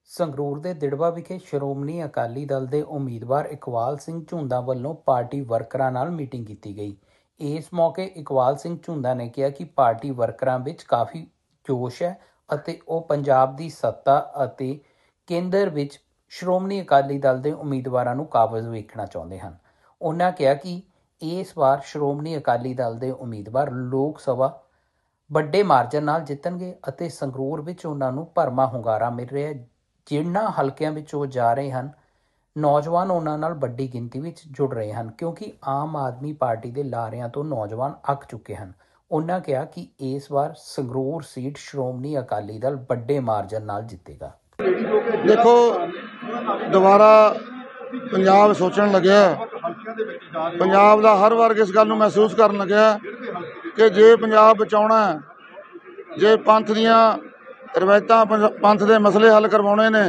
ਸੰਗਰੂਰ ਦੇ ਦਿੜਬਾ ਵਿਖੇ ਸ਼੍ਰੋਮਣੀ ਅਕਾਲੀ ਦਲ ਦੇ ਉਮੀਦਵਾਰ ਇਕਬਾਲ ਸਿੰਘ ਝੁੰਦਾ ਵੱਲੋਂ ਪਾਰਟੀ ਵਰਕਰਾਂ ਨਾਲ ਮੀਟਿੰਗ ਕੀਤੀ ਗਈ। ਇਸ ਮੌਕੇ ਇਕਬਾਲ ਸਿੰਘ ਝੁੰਦਾ ਨੇ ਕਿਹਾ ਕਿ ਪਾਰਟੀ ਵਰਕਰਾਂ ਵਿੱਚ ਕਾਫੀ ਜੋਸ਼ ਹੈ ਅਤੇ ਉਹ ਪੰਜਾਬ ਦੀ ਸੱਤਾ ਅਤੇ ਕੇਂਦਰ ਵਿੱਚ ਸ਼੍ਰੋਮਣੀ ਅਕਾਲੀ ਦਲ ਦੇ ਉਮੀਦਵਾਰਾਂ ਨੂੰ ਕਾਬਜ਼ ਵੇਖਣਾ ਚਾਹੁੰਦੇ ਹਨ। ਉਹਨਾਂ ਕਿਹਾ ਕਿ ਇਸ ਵਾਰ ਸ਼੍ਰੋਮਣੀ ਅਕਾਲੀ ਦਲ ਦੇ ਉਮੀਦਵਾਰ ਲੋਕ ਸਭਾ ਵੱਡੇ ਮਾਰਜਨ ਨਾਲ ਜਿੱਤਣਗੇ ਅਤੇ ਸੰਗਰੂਰ ਵਿੱਚ ਉਹਨਾਂ ਨੂੰ ਭਰਵਾਂ ਹੁੰਗਾਰਾ ਮਿਲ ਰਿਹਾ ਹੈ। ਜਿਨ੍ਹਾਂ ਹਲਕਿਆਂ ਵਿੱਚ ਉਹ ਜਾ ਰਹੇ ਹਨ, ਨੌਜਵਾਨ ਉਹਨਾਂ ਨਾਲ ਵੱਡੀ ਗਿਣਤੀ ਵਿੱਚ ਜੁੜ ਰਹੇ ਹਨ ਕਿਉਂਕਿ ਆਮ ਆਦਮੀ ਪਾਰਟੀ ਦੇ ਲਾਰਿਆਂ ਤੋਂ ਨੌਜਵਾਨ ਅੱਕ ਚੁੱਕੇ ਹਨ। ਉਹਨਾਂ ਕਿਹਾ ਕਿ ਇਸ ਵਾਰ ਸੰਗਰੂਰ ਸੀਟ ਸ਼੍ਰੋਮਣੀ ਅਕਾਲੀ ਦਲ ਵੱਡੇ ਮਾਰਜਨ ਨਾਲ ਜਿੱਤੇਗਾ। देखो दोबारा पंजाब सोचण लग्या, पंजाब का हर वर्ग इस गल नूं महसूस करन लग्या कि जे पंजाब बचाउणा है, जे पंथ दीआं रवायतां पंथ दे मसले हल करवाउणे ने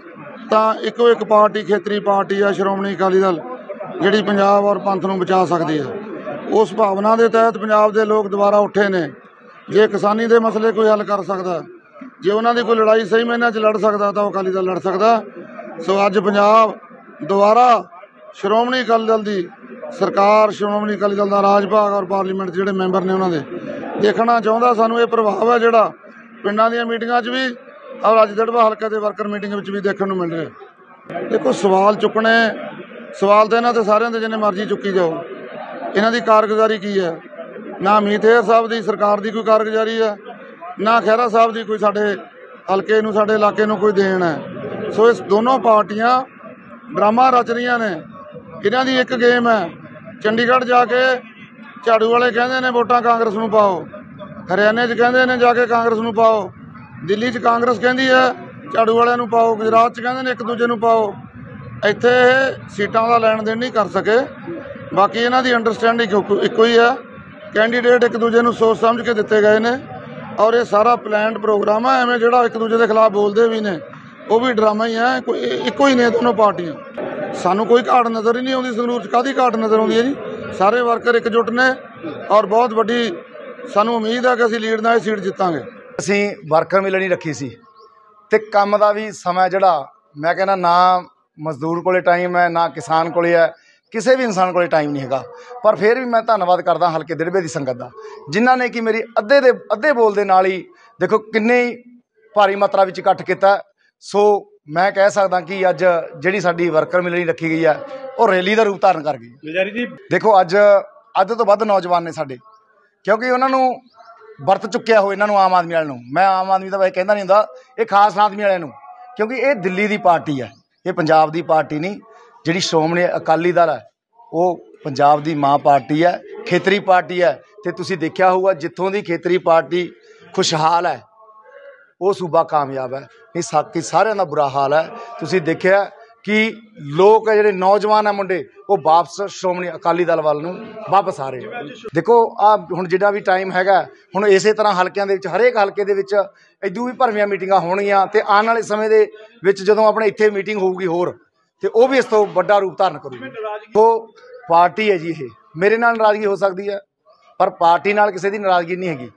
तां इक्को एक पार्टी खेतरी पार्टी है श्रोमणी अकाली दल जिहड़ी पंजाब और पंथ नूं बचा सकदी है। उस भावना के तहत पंजाब के लोग दोबारा उठे ने। जे किसानी के मसले कोई हल कर सकदा, जे उन्होंने कोई लड़ाई सही महीनों च लड़ सकता तो अकाली दल लड़ सकता। सो अज पंजाब दोबारा श्रोमणी अकाली दल की सरकार, श्रोमणी अकाली दल का राज भाग और पार्लीमेंट जोड़े मैंबर ने उन्होंने देखना चाहता। सानू ये प्रभाव है जोड़ा पिंडां दी मीटिंगां च भी और अज दिड़बा हल्के के वर्कर मीटिंग भी देखने को मिल रहा। देखो सवाल चुकने, सवाल तो इन्हों तो सारे तो जिन्हें मर्जी चुकी जाओ, इन्हों की कारगुजारी की है? ना मीत हेयर साहब की सरकार की कोई कारगुजारी है, ना खैरा साहब की कोई साडे हल्के नूं साडे इलाके नूं कोई देन है। सो इस दोनों पार्टियां ड्रामा रच रही ने। इन्हां दी एक गेम है, चंडीगढ़ जाके झाड़ू वाले कहंदे ने वोटां कांग्रेस नूं पाओ, हरियाणे च कहंदे ने जाके कांग्रेस नूं पाओ, दिल्ली च कांग्रेस कहंदी है झाड़ू वालियां नूं पाओ, गुजरात च कहंदे ने एक दूजे नूं पाओ। इत्थे सीटां दा लैण देण नहीं कर सके। बाकी इन्हां दी अंडरस्टैंडिंग इक्को ही है, कैंडीडेट एक दूजे नूं सोच समझ के दिते गए ने और ये सारा प्लैंड प्रोग्राम है। एवं जो एक दूजे के खिलाफ बोलते भी ने वो भी ड्रामा ही है, इको ही ने दोनों पार्टियां। सानू कोई घाट नज़र ही नहीं आती संगरूर च, काहदी घाट नज़र आती है जी? सारे वर्कर एकजुट ने और बहुत वड्डी सानू उम्मीद है कि असीं लीड नाल सीट जितांगे। असीं वर्कर मिलनी रखी सी ते काम दा भी समा जिहड़ा मैं कहना ना मजदूर कोले टाइम है, ना किसान कोले है, किसी भी इंसान को टाइम नहीं है। पर फिर भी मैं धन्नवाद करदा हल्के दिड़बे की संगत का, जिन्हों ने कि मेरी अद्धे बोल दे नाल ही देखो किन्ने भारी मात्रा में इकट्ठ किया। सो मैं कह सकदा कि अज जिहड़ी साडी वर्कर मिलनी रखी गई है वो रैली का रूप धारण कर गई। देखो अज तो वध नौजवान ने साडे, क्योंकि उन्होंने वरत चुक्या हो इन्हों आम आदमी वालों। मैं आम आदमी का वैसे कहता नहीं हुंदा, ये खास आदमी वालों, क्योंकि ये दिल्ली की पार्टी है, ये पंजाब की पार्टी नहीं। जिहड़ी श्रोमणी अकाली दल है वो पंजाब की मां पार्टी है, खेतरी पार्टी है। तो तुसीं देखिया होगा जित्थों की खेतरी पार्टी खुशहाल है वो सूबा कामयाब है, नहीं साकी सारिਆਂ ਦਾ बुरा हाल है। तुसीं देखिया कि लोग जिहड़े नौजवान है मुंडे वो वापस श्रोमणी अकाली दल वाल नूं वापस आ रहे। देखो आ हुण जिहड़ा भी टाइम हैगा, हुण इसे तरह हल्किਆਂ ਦੇ ਵਿੱਚ हरेक हल्के ਦੇ ਵਿੱਚ इदू भी भरवीਆਂ मीटिंगां होणगीਆਂ ते आने वाले समय ਦੇ ਵਿੱਚ ਜਦੋਂ ਆਪਣੇ ਇੱਥੇ मीटिंग होਊगी होर तो वह भी इस तो बड़ा रूप धारण करूगी। तो पार्टी है जी, ये मेरे नाल नाराज़गी हो सकती है पर पार्टी नाल किसी की नाराज़गी नहीं हैगी।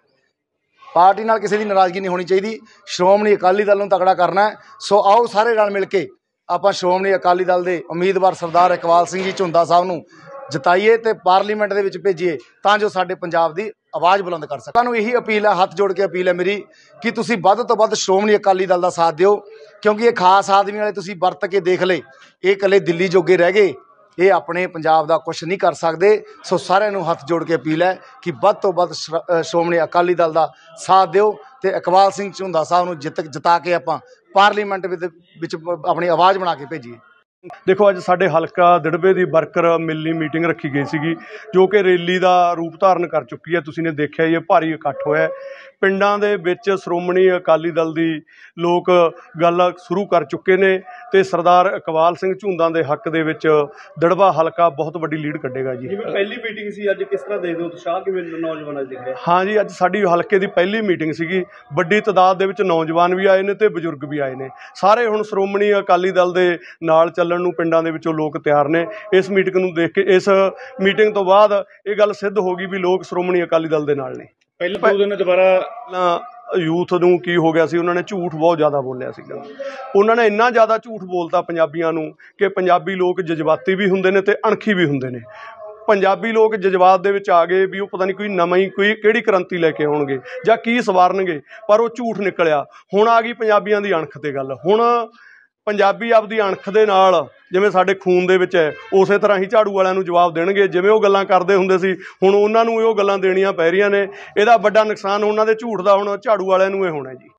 पार्टी नाल किसी की नाराज़गी नहीं होनी चाहिए। श्रोमणी अकाली दल नूं तगड़ा करना है। सो आओ सारे नाल मिल के आपां श्रोमणी अकाली दल के उम्मीदवार सरदार इकबाल सिंह जी झुंदा साहब नूं जिताइए तो पार्लीमेंट दे विच भेजीए तां जो साडे पंजाब की आवाज़ बुलंद कर सकें। तुहानूं यही अपील है, हाथ जोड़ के अपील है मेरी कि तुसीं वध तो वध श्रोमणी अकाली दल का साथ दिओ, क्योंकि ये खास आदमी वाले तुसीं वरत के देख ले, ये कले दिल्ली जोगे रह गए, ये अपने पंजाब का कुछ नहीं कर सकते। सो सारिਆਂ ਨੂੰ हाथ जोड़ के अपील है कि वध तो वध श्रोमणी अकाली दल का साथ दिओ तो इकबाल सिंह झुंदा साहब नूं जिता के आपां पार्लीमेंट विच अपनी आवाज़ बना के भेजीए। देखो अज साडे हलका दिड़बे की वर्कर मिलनी मीटिंग रखी गई सी जो कि रैली का रूप धारण कर चुकी है। तुसीं ने देखिया ये भारी इकट्ठ होया पिंडां दे विच श्रोमणी अकाली दल दी लोग गल शुरू कर चुके ने ते सरदार इकबाल सिंह झुंदा दे हक दे विच दिड़बा हलका बहुत वड्डी लीड कड्डेगा जी। पहली मीटिंग सी अज किस तरह देखदे हो उत्साह किवें नौजवानां दिख रहा? हाँ जी, अज साडी हलके की पहली मीटिंग सीगी, वड्डी तादाद दे विच नौजवान भी आए ने ते बजुर्ग भी आए ने। सारे हुण श्रोमणी अकाली दल दे नाल ਚੱਲਣ ਨੂੰ ਪਿੰਡਾਂ ਦੇ ਵਿੱਚੋਂ ਲੋਕ ਤਿਆਰ ਨੇ। ਇਸ ਮੀਟਿੰਗ ਨੂੰ ਦੇਖ ਕੇ ਇਸ ਮੀਟਿੰਗ ਤੋਂ ਬਾਅਦ ਇਹ ਗੱਲ ਸਿੱਧ ਹੋ ਗਈ ਵੀ ਲੋਕ ਸ਼੍ਰੋਮਣੀ ਅਕਾਲੀ ਦਲ ਦੇ ਨਾਲ ਨੇ। ਪਹਿਲੇ 2 ਦਿਨ ਦੁਬਾਰਾ ਯੂਥ ਨੂੰ ਕੀ ਹੋ ਗਿਆ ਸੀ, ਉਹਨਾਂ ਨੇ ਝੂਠ ਬਹੁਤ ਜ਼ਿਆਦਾ ਬੋਲਿਆ ਸੀਗਾ। ਉਹਨਾਂ ਨੇ ਇੰਨਾ ਜ਼ਿਆਦਾ ਝੂਠ ਬੋਲਤਾ ਪੰਜਾਬੀਆਂ ਨੂੰ ਕਿ ਪੰਜਾਬੀ ਲੋਕ ਜਜ਼ਬਾਤੀ ਵੀ ਹੁੰਦੇ ਨੇ ਤੇ ਅਣਖੀ ਵੀ ਹੁੰਦੇ ਨੇ। ਪੰਜਾਬੀ ਲੋਕ ਜਜ਼ਬਾਤ ਦੇ ਵਿੱਚ ਆ ਗਏ ਵੀ ਉਹ ਪਤਾ ਨਹੀਂ ਕੋਈ ਨਵੀਂ ਕੋਈ ਕਿਹੜੀ ਕ੍ਰਾਂਤੀ ਲੈ ਕੇ ਆਉਣਗੇ ਜਾਂ ਕੀ ਸਵਾਰਨਗੇ, ਪਰ ਉਹ ਝੂਠ ਨਿਕਲਿਆ। ਹੁਣ ਆ ਗਈ ਪੰਜਾਬੀਆਂ ਦੀ ਅਣਖ ਤੇ ਗੱਲ। ਹੁਣ ਪੰਜਾਬੀ ਆਪਦੀ ਅਣਖ ਦੇ ਨਾਲ, ਜਿਵੇਂ ਸਾਡੇ ਖੂਨ ਦੇ ਵਿੱਚ ਹੈ, ਉਸੇ ਤਰ੍ਹਾਂ ਹੀ ਝਾੜੂ ਵਾਲਿਆਂ ਨੂੰ ਜਵਾਬ ਦੇਣਗੇ। ਜਿਵੇਂ ਉਹ ਗੱਲਾਂ ਕਰਦੇ ਹੁੰਦੇ ਸੀ, ਹੁਣ ਉਹਨਾਂ ਨੂੰ ਉਹ ਗੱਲਾਂ ਦੇਣੀਆਂ ਪੈ ਰਹੀਆਂ ਨੇ। ਇਹਦਾ ਵੱਡਾ ਨੁਕਸਾਨ ਉਹਨਾਂ ਦੇ ਝੂਠ ਦਾ ਹੁਣ ਝਾੜੂ ਵਾਲਿਆਂ ਨੂੰ ਇਹ ਹੋਣਾ ਜੀ।